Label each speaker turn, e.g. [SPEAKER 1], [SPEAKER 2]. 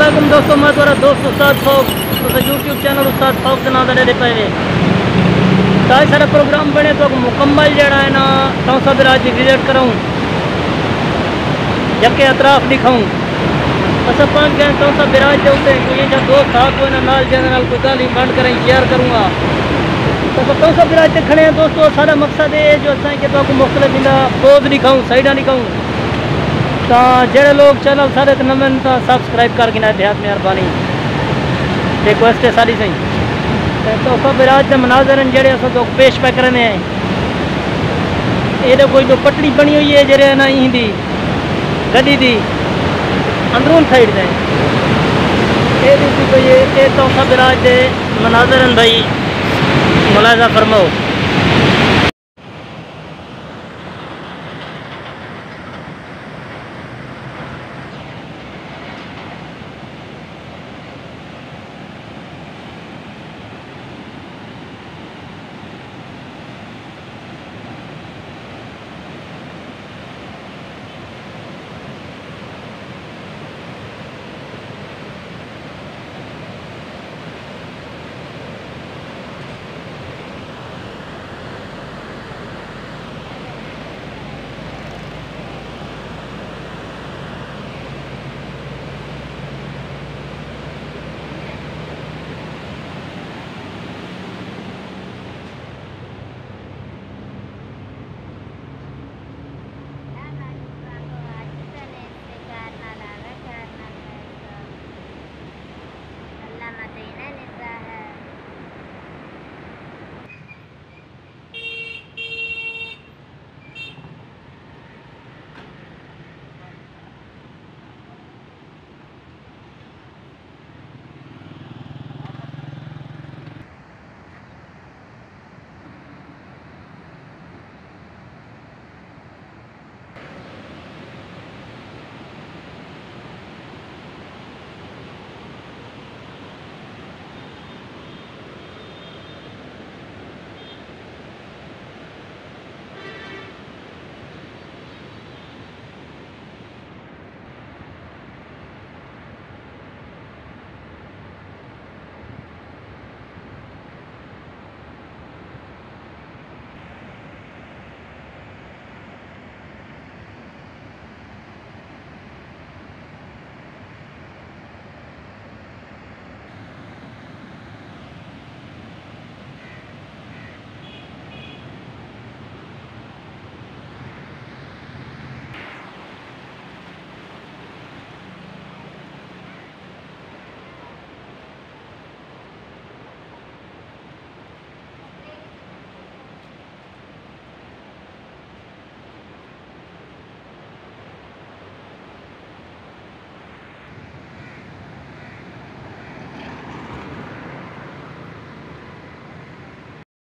[SPEAKER 1] अस्सलामुअलैकुम दोस्तों, मैं तुम्हारा दोस्त उस्ताद फौक तो यूट्यूब चैनल उस्ताद फौक के नाम से पे तो सारा प्रोग्राम बने तो मुकम्मल जरा है ना तो सब राज विजिट कराऊँ जबकि अतराफ दिखाऊँ अस पाँच गए तो सब बिराज के उत्ते कोई जो दोस्त था कोई ना कोई गाली बंद करें शेयर करूँगा तो सब बिराज से खड़े हैं दोस्तों। सारा मकसद है जो असें कि तो मुख्तलिफ इंदा पोज दिखाऊँ साइडा दिखाऊँ तो जेड़े लोग चैनल सारे नमें तो सब्सक्राइब करके ना देहात मेहरबानी रिक्वेस्ट है सारी सही तो सब बिराज के मनाजर जेड़े अस तो पेश पे करने हैं ये कोई जो पटड़ी बनी हुई है जेरे ना इंदी गड्डी दी अंदरून साइड से ये तो सब बिराज के मनाजर भाई मुलाजा फरमाओ।